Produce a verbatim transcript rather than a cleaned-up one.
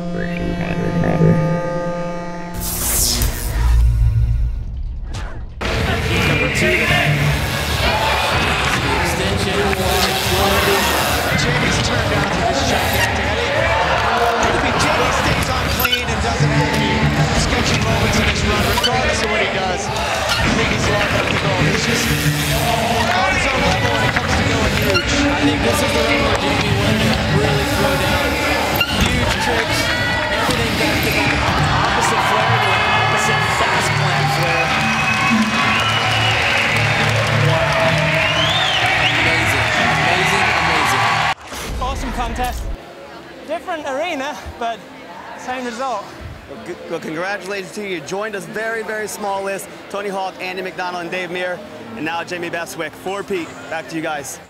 Jamie's turned out to this gigantic. I think if Jamie stays on clean and doesn't have any sketchy moments in his run, regardless of what he does, I think he's long enough to go. He's just on his own level when it comes to going huge. I think this is the run where Jamie wanted to really throw down huge tricks, everything back to back, opposite flare to an opposite fast plant flare. Awesome contest. Different arena, but same result. Well, g well, congratulations to you. You joined us very, very small list. Tony Hawk, Andy McDonald, and Dave Meir. And now Jamie Bestwick. Four-peat. Back to you guys.